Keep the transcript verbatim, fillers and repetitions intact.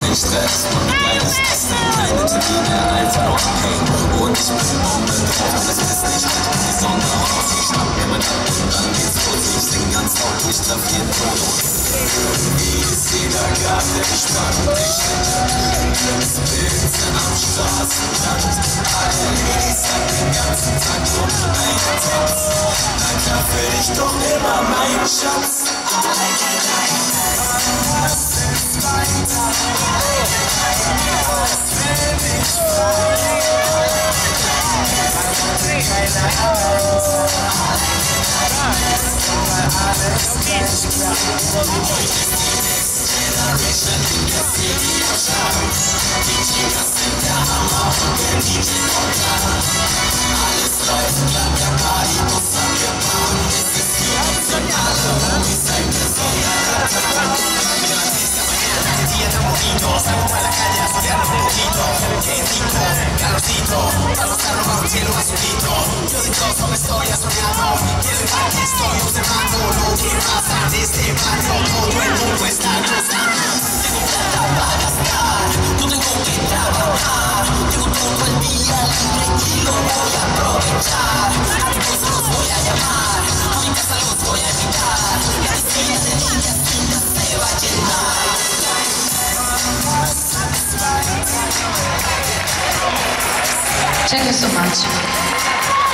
Stress, kleines Essen, keine Termine, einfach nur abhängen. Und ich bin Bombe drauf, das ist nicht einfach die Sonne aus. Ich schnapp mir mein Ab und dann geht's los. Ich sing ganz laut, ich traf jeden Tonus. Wie ist jeder Garten, ich spann dich hinter Spitze am Straßenrand. Alle Ladies haben den ganzen Tag nur einen Tanz. Na klar will ich doch immer meinen Schatz. Das ist mein Tag. Das will mich frei. Keine Angst. Weil alles gleich bleibt. Generation in der City am Start. Die Chicas sind der Hammer und der D J kommt klar. Alles läuft glatt, der Partybus angefahren. Es ist für uns und alle Homies ein besonderer Tag. Estamos para la calle a estudiar un poquito. Quedito, calorcito, vamos a robar un cielo azulito. Yo dichoso me estoy soñando. Quiero el parque, estoy observando lo que pasa en este barrio. Todo el mundo está gozando. Tengo plata para gastar, no tengo que trabajar. Tengo todo el día libre y lo voy a aprovechar. A todos los voy a llamar, a mi casa los voy a invitar. La piscina de niñas lindas se va a llenar. Thank you so much.